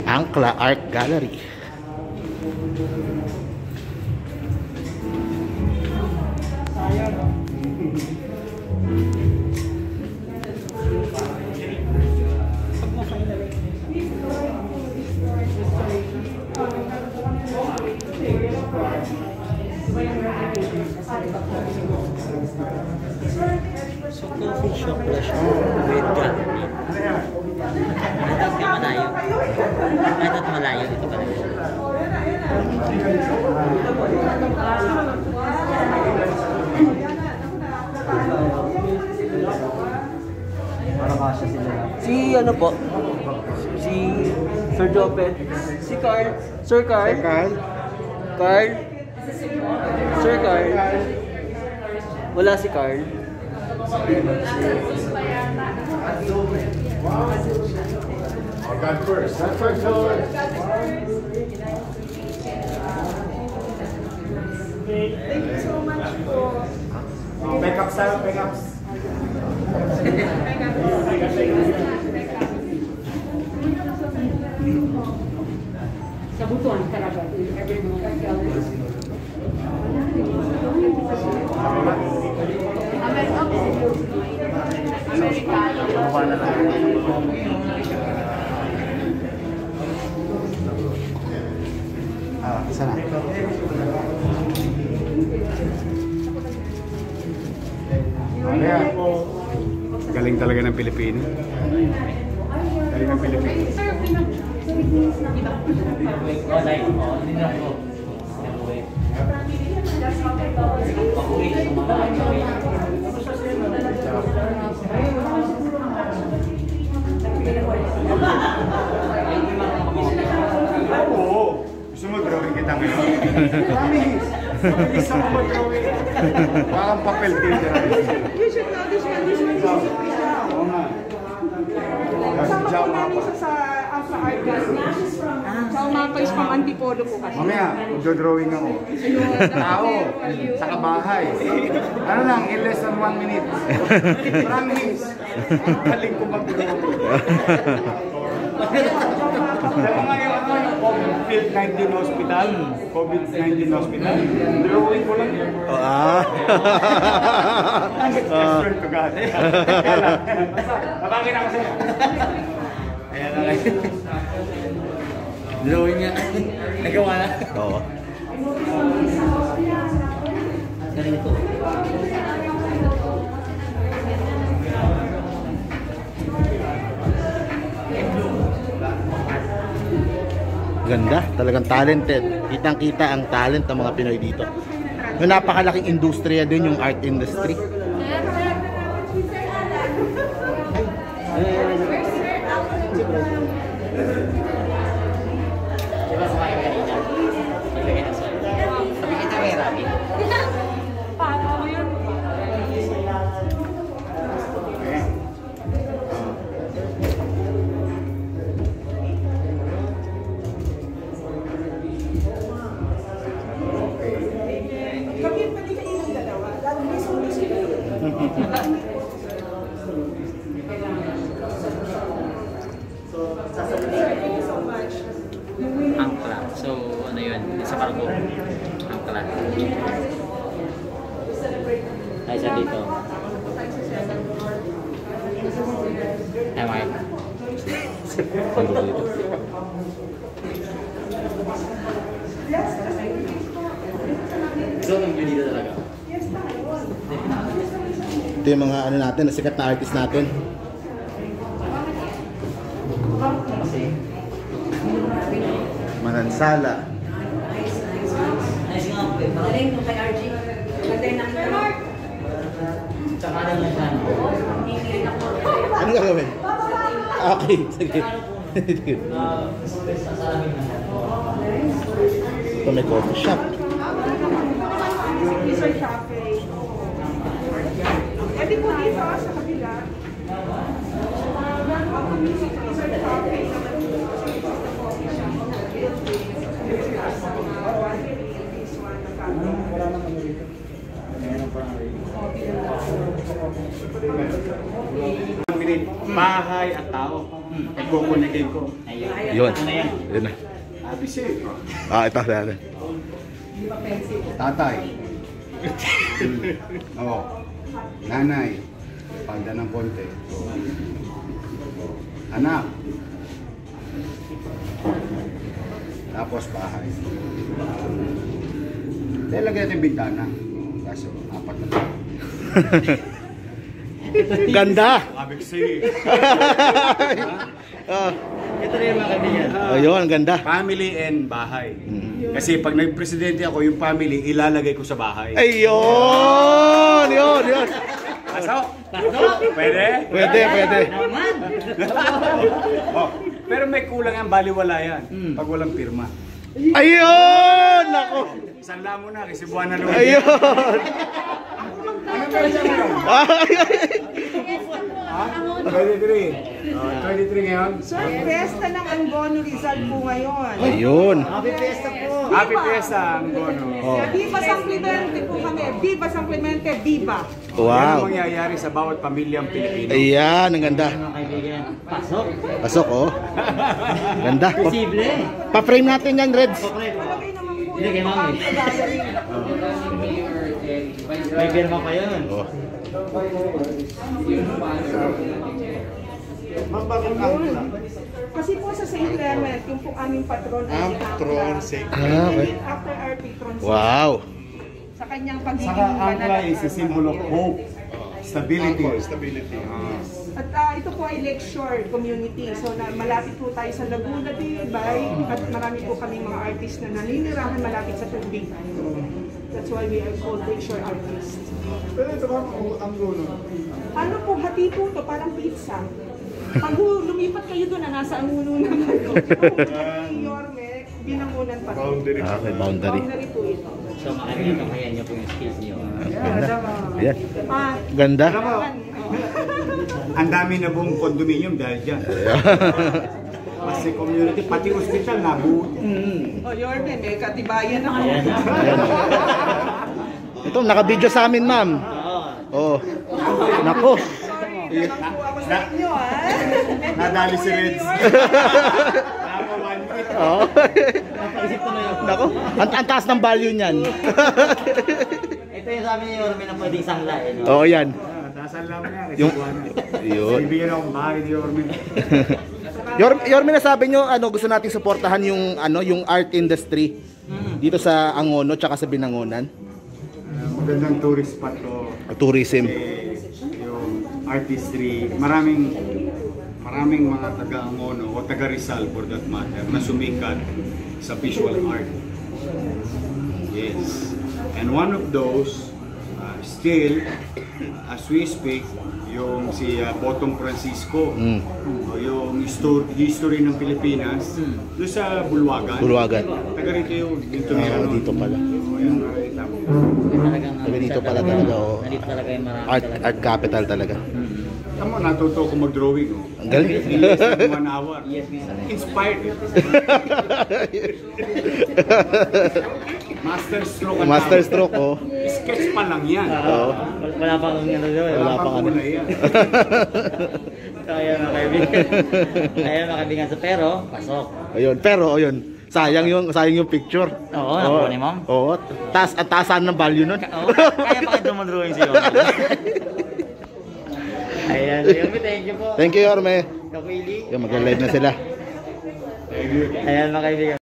Angkla Art Gallery. So, coffee shop na siya with gallery. I thought nga malayo. I thought malayo dito pala. Si ano po? Si Sir Jopet. Si Carl. Sir Carl. Carl. Sir Carl. Wala si Carl. God first. God first. Thank you so much po. Backup style, backups. Sa butuan talaga. Amerikano. Sana. Galing talaga ng Pilipino. Galing ng Pilipino. Gusto mo drawing kita ngayon? Promise! Mabilis ako mag-drawing. Parang papel din. You should know this one. Oo nga. Kasama po namin siya sa Angkla Art Gallery. Sa umapa is pang Antipolo po kasi. Mamaya, mag-drawing ako. Tao, sa kabahay. Ano lang, in less than 1 minute. Promise. Ang galing ko mag-drawing. Dalawa nga yung COVID-19 hospital. COVID-19 hospital. Drawing ko lang yun. Swear to God. Napangin ako sa'yo. Ayan na lang. Drawing niya. Nagawa na. Oo. Galing ito. Ganda, talagang talented. Kitang-kita ang talent ng mga Pinoy dito. Yung napakalaking industriya din yung art industry. Angkla. So, ano yun? Sa Pargo. Angkla. Ay, siya dito. Ay, Mark. So, nang dito talaga. Ito yung mga ano natin, sikat na artist natin. Manansala. Galing mo kay RG. Galing na kay Mark. Tsaka lang lang siya. Ano gagawin? Okay, sige. Ito may coffee shop. Mr. Cafe. Pwede po dito sa kabila. Mr. Cafe. Bahay at tao. Nagkukunikay ko. Yun. Yun na. ABC. Ito. Tatay. Oo. Nanay. Palda ng konti. Anak. Tapos bahay. Dahil lagyan natin bintana. Kaso, 4 na ito. Ganda! Abig si. Ito na yung mga kaibigan. Ayun, ganda. Family and bahay. Kasi pag nagpresidente ako, yung family, ilalagay ko sa bahay. Ayun! Yun! Pasok? Pwede? Pwede. Naman! Oh, pero may kulang ang baliwala yan. Pag walang pirma. Ayun! Nako! Sanla mo na, kasi buwan na luwi. Ayun! Ano ba siya ngayon? Ha? 23. 23 ngayon? Sir, pesta ng Angono Rizal po ngayon. Ayun! Happy Fiesta po! Happy Fiesta, Angono. Oh. Viva San Clemente po kami. Viva San Clemente, viva! Yan ang Wow! mangyayari sa bawat pamilyang Pilipino. Ayan, ang ganda. Mga kaibigan, pasok! Pasok, oh. Ganda. Posible! Pa-frame natin yan, Reds. Malaki naman po Hindi, kay yung Mami. Angkla Gallery. May pirma pa yun. Oh. Kasi po sa St. Clement, yung po aming patron ay si Angkla. Okay. After our patron saint, Wow! sa kanyang pagiging Saka Angkla banal. is a symbol of hope, stability. At ito po ay lakeshore community. So malapit po tayo sa Laguna din, Bay. At marami po kaming mga artist na naninirahan malapit sa tubig. That's why we are called lakeshore artists. Pero ito ba ang gulo? Ano po, hati po to, parang pizza. Pag lumipat kayo doon, nasa Angono naman. Yorme, binangunan pa rin. Okay, boundary. Boundary po ito. So makikita niyo po yung skills niyo. Ganda. Ayan. Ah, Ganda. Alam mo, ang dami na buong condominium dahil dyan. Kasi community, pati hospital nabuo. oh, Yorme, may katibayan ako. Ayan. Ito, naka-video sa amin, ma'am. Oh. Nako. Sorry, naman po ako sa inyo, ha? Nadali si Reds. Oh. Napaisip ko na yun. Nako. Ang taas ng value niyan. Ito yung sabi niyo, may na pwedeng sangla. No? Oo, yan. Tasan lang na, kasi Yung- buwan na. Yun. Ibigyan akong bahay ni Ormin. Yorme, nasabi nyo, gusto nating suportahan yung yung art industry dito sa Angono tsaka sa Binangonan. Magandang tourist spot to. Tourism. Yung artistry, maraming mga taga-Angono o taga-Rizal for that matter na sumikat sa visual art. Yes. And one of those, still, as we speak, yung si Botong Francisco, o yung history ng Pilipinas, doon sa Bulwagan. Bulwagan. Taga rito yung tumira nun. Dito pala. Yung nakita mo. Talagang Sabi dito pala talaga, oh. Nandito talaga yung marami Art, talaga. art capital talaga. Tama, natuto ko mag-drawing. Oh. Ang galing. In less than 1 hour. Yes, minsan. Inspired. Master stroke. ang Master tawag. stroke, oh. Sketch pa lang yan. Oo. Wala pa akong ano doon. Wala pang ano. kulay yan. So, ayan mga kaibigan. Ayan mga kaibigan. So, pero, pasok. Ayun, pero ayun, sayang yung picture. Oo, nakuha ni ma'am. Oo. Ang taasan ng value nun. Oo, kaya pa kayo drawing si Yorme. Ayan, so Yorme, thank you po. Thank you, Yorme. Kapili. Yung mag-live na sila. Ayan mga kaibigan.